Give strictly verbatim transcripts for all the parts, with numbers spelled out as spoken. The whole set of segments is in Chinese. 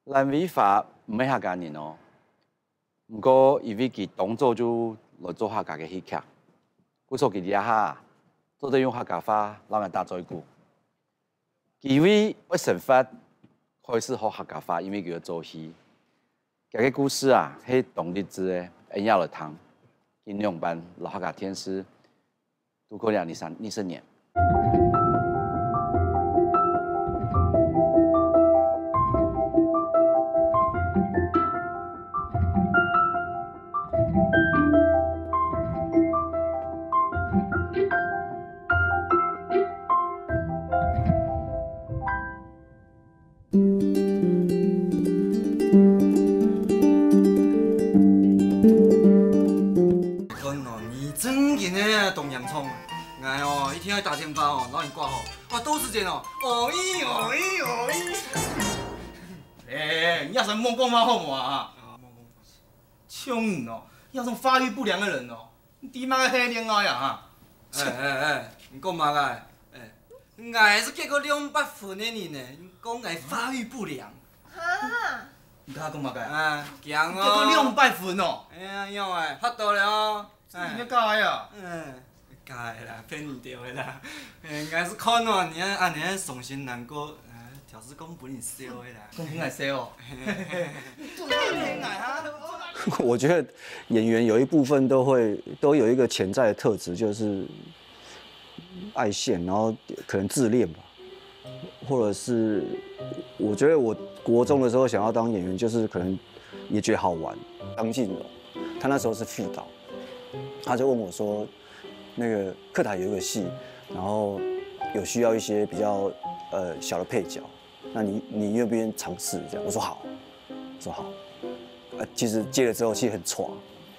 咱美法唔係客家人哦，不過因為佢當初就來做客家嘅戲劇，故所佢哋下做得用客家話讓人打在鼓。因為我成發開始學客家話，因為佢要做戲。這個故事啊，係董立之嘅《恩雅樂堂》，應用版老客家天師杜克良二三二十年。 东洋葱，哎哦，一天要打电话哦，然后你挂号，哇，都是这哦，哦咦哦咦哦咦，哎，你要什么莫讲嘛好嘛啊？穷哦，要种发育不良的人哦，你弟妈个黑恋爱呀哈？哎哎哎，你讲嘛个？哎，俺是结过两百分的人呢，你讲俺发育不良？哈？你看讲嘛个？哎，强哦，结过两百分哦。哎呀，样哎，发到了哦。你要教的啊？嗯。假的啦，骗你掉的啦。应该是看哦，你安尼伤心难过，条子讲本你烧的啦。讲本来烧哦。 我觉得演员有一部分都会都有一个潜在的特质，就是爱现，然后可能自恋吧，或者是我觉得我国中的时候想要当演员，就是可能也觉得好玩。张晋荣，他那时候是副导，他就问我说。那个课台有一个戏，然后有需要一些比较呃小的配角，那你你愿不愿意尝试这样？我说好，我说好。呃，其实接了之后其实很挫，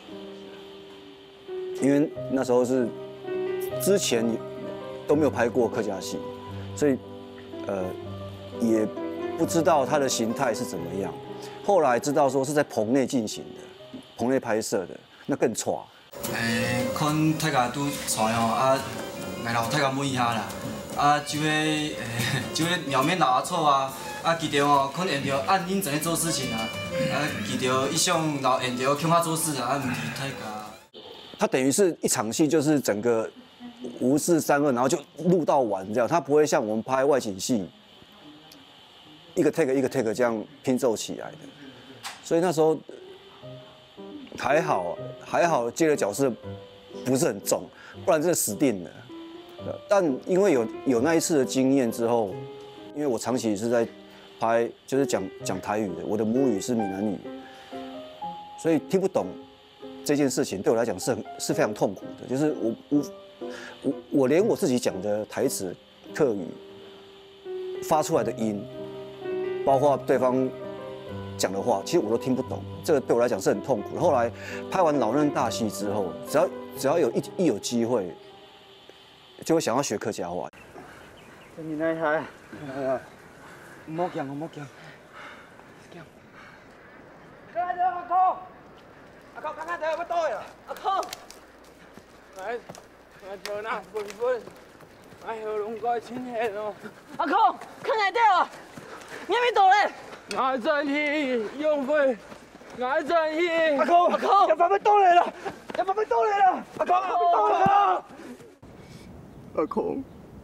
因为那时候是之前都没有拍过客家戏，所以呃也不知道它的形态是怎么样。后来知道说是在棚内进行的，棚内拍摄的，那更挫。 诶，看大家拄出哦，啊，来老大家满意下啦。啊，这位诶，这位苗面老阿错啊，啊，记得哦，可能沿着按认真做事情啊，啊，记得一向老沿着听话做事啊，唔是大家。 他等于是一场戏，就是整个无事三二，然后就录到完这样。他不会像我们拍外景戏，一个 take 一个 take 这样拼凑起来的。所以那时候。还好，还好接的角色不是很重，不然真的死定了。但因为有有那一次的经验之后，因为我长期是在拍，就是讲讲台语的，我的母语是闽南语，所以听不懂这件事情对我来讲是很是非常痛苦的。就是我我我我连我自己讲的台词、客语发出来的音，包括对方。讲的话，其实我都听不懂，这个对我来讲是很痛苦的。后来拍完老任大戏之后，只要只要有一一有机会，就会想要学客家话。 你那下，唔好讲，唔好讲，讲。阿康，阿康，阿康，看看睇有乜多呀？阿康，哎，我做那本本，哎喉咙怪清黑哦。阿康，看睇睇啊，你喺邊度咧？我真氣用費，我真氣。阿康，阿康，有法乜到嚟啦？有法乜到嚟啦？阿康，阿康，阿康，阿康，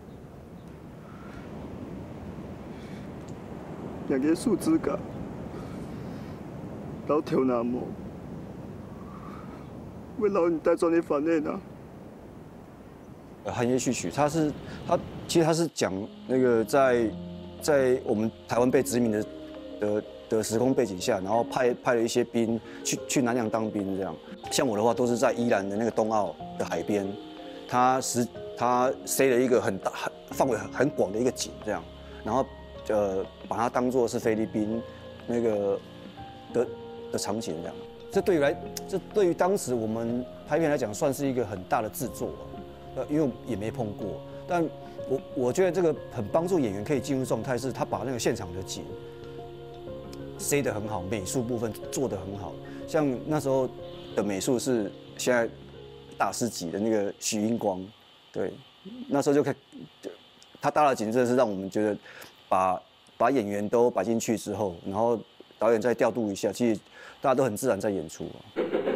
兩個樹枝架，老條那麼，為老人帶咗你翻嚟呢？ 寒夜序曲，它是它其實它是講那個在在我們台灣被殖民的。的的時空背景下，然後派派了一些兵去去南洋當兵，這樣。像我的話，都是在宜蘭的那個東澳的海邊，他實他塞了一個很大、很範圍很很廣的一個景，這樣，然後呃把它當作是菲律賓那個的的場景，這樣。這對於來，這對於當時我們拍片來講，算是一個很大的製作，呃，因為也沒碰過，但我我覺得這個很幫助演員可以進入狀態，是他把那個現場的景。塞得很好，美術部分做得很好，像那時候的美術是現在大師級的那個許英光，對，那時候就看他搭的景，真的是讓我們覺得把把演員都擺進去之後，然後导演再调度一下，其实大家都很自然在演出啊。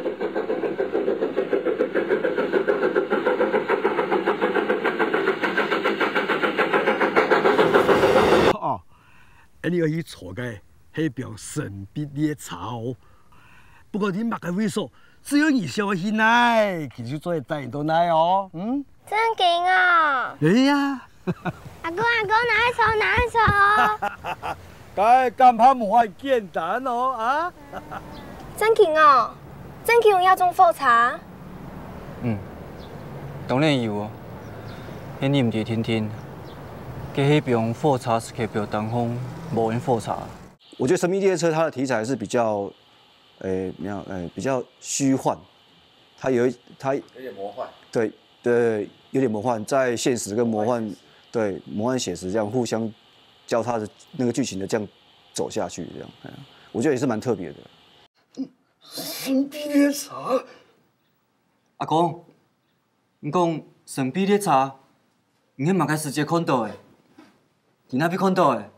哦，你要去坐嘅係병神秘列車哦。不過你擘嘅位數，只有你小心來，其實做帶到來哦。嗯， 真勁啊！ 哎呀， 阿公阿公，哪一首哪一首？ 該幹怕無係簡單哦啊！ 真勁哦，真勁要種火茶。 嗯，當然有哦。迄你唔係天天，佮迄邊火茶是客表當風無人火茶。 我覺得《神秘列車》它的題材是比較，誒，沒有，誒，比較虛幻，它有它有點魔幻。 對對，有點魔幻，在現實跟魔幻，對魔幻寫實這樣互相交叉的那個劇情的這樣走下去，這樣，我覺得也是蠻特別的。 神秘列車， 阿公，你講神秘列車，你迄嘛該直接看到的，伫哪邊看到的？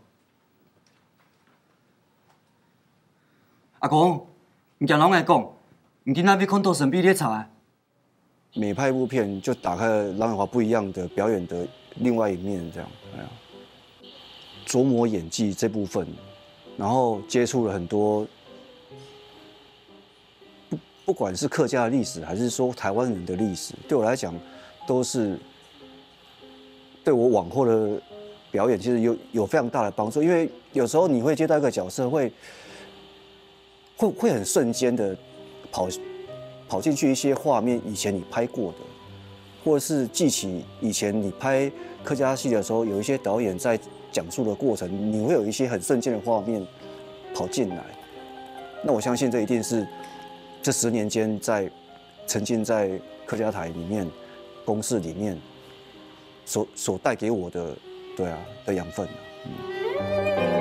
阿公，你講攏愛講，你伫哪邊看到神秘列車的？ 每拍一部片，就打開了郎永華不一樣的表演的另外一面，這樣，哎呀，琢磨演技這部分，然後接觸了很多，不不管是客家的歷史，還是說台灣人的歷史，對我來講，都是對我往後的表演其實有有非常大的幫助。因為有時候你會接到一個角色，會會會很瞬間的跑。跑進去一些畫面，以前你拍過的，或者是記起以前你拍客家戲的時候，有一些導演在講述的過程，你會有一些很瞬間的畫面跑進來。那我相信這一定是這十年間在沉浸在客家台裡面、公視裡面所所帶給我的，對啊的養分。嗯